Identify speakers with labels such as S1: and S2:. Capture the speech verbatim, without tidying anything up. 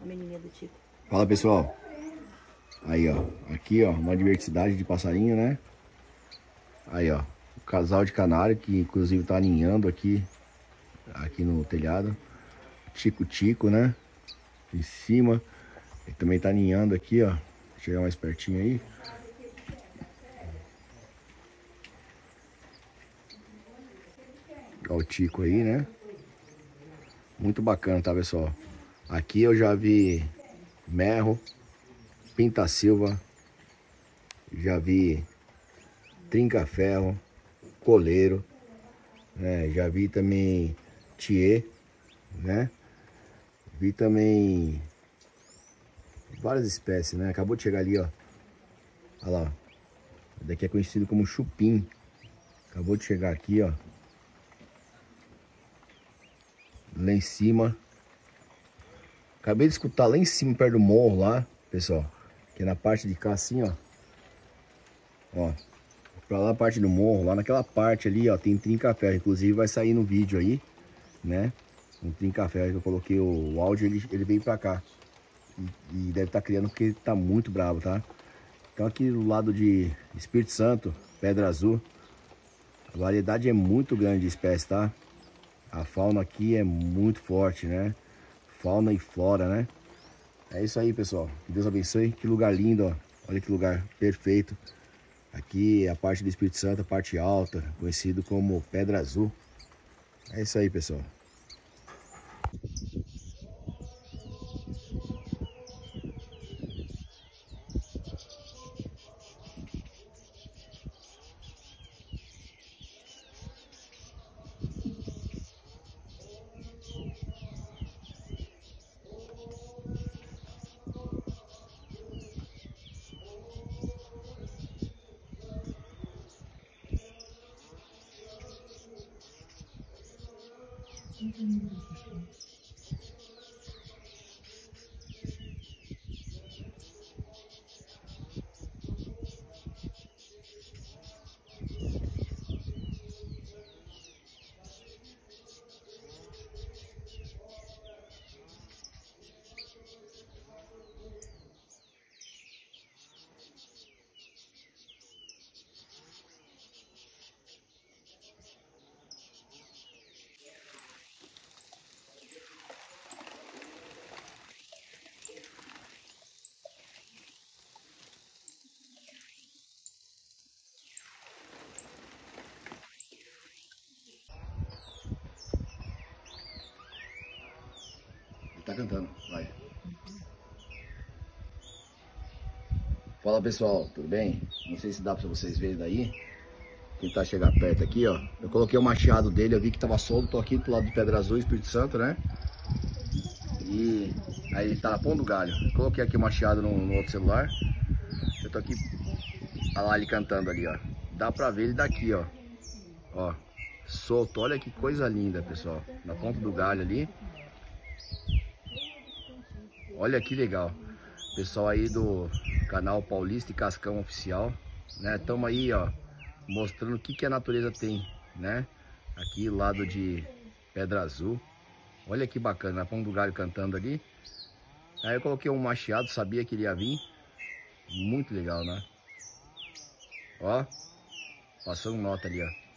S1: menininha do Tico.
S2: Fala, pessoal. Aí, ó. Aqui, ó, uma diversidade de passarinho, né? Aí, ó. O casal de canário, que inclusive tá aninhando aqui, aqui no telhado. Tico-tico, né? Em cima. Ele também tá aninhando aqui, ó. Vou chegar mais pertinho aí. Olha o tico aí, né? Muito bacana, tá, pessoal? Aqui eu já vi merro, pinta-silva, já vi trinca-ferro, coleiro, né? Já vi também tiê, né? Vi também várias espécies, né? Acabou de chegar ali, ó. Olha lá. Daqui é conhecido como chupim. Acabou de chegar aqui, ó. Lá em cima. Acabei de escutar lá em cima, perto do morro lá, pessoal. Que é na parte de cá assim, ó. Ó. Pra lá a parte do morro, lá naquela parte ali, ó, tem trinca-ferro. Inclusive vai sair no vídeo aí, né? Um trinca-ferro que eu coloquei o, o áudio, ele, ele veio pra cá. E, e deve estar criando porque ele tá muito bravo, tá? Então aqui do lado de Espírito Santo, Pedra Azul, a variedade é muito grande de espécies, tá? A fauna aqui é muito forte, né? Fauna e flora, né? É isso aí, pessoal. Que Deus abençoe. Que lugar lindo, ó. Olha que lugar perfeito. Aqui é a parte do Espírito Santo, a parte alta, conhecido como Pedra Azul. É isso aí, pessoal. Tá cantando, vai. Fala, pessoal, tudo bem? Não sei se dá pra vocês verem daí. Tentar chegar perto aqui, ó. Eu coloquei o machado dele, eu vi que tava solto. Tô aqui do lado do Pedra Azul, Espírito Santo, né? E aí ele tá na ponta do galho. Coloquei aqui o machado no, no outro celular. Eu tô aqui, olha lá ele cantando ali, ó. Dá pra ver ele daqui, ó. Ó, solto. Olha que coisa linda, pessoal. Na ponta do galho ali. Olha que legal. Pessoal aí do canal Paulista e Cascão Oficial, né? Tamo aí, ó, mostrando o que que a natureza tem, né? Aqui, lado de Pedra Azul. Olha que bacana, na ponta do galho cantando ali. Aí eu coloquei um machado, sabia que ele ia vir. Muito legal, né? Ó, passando nota ali, ó.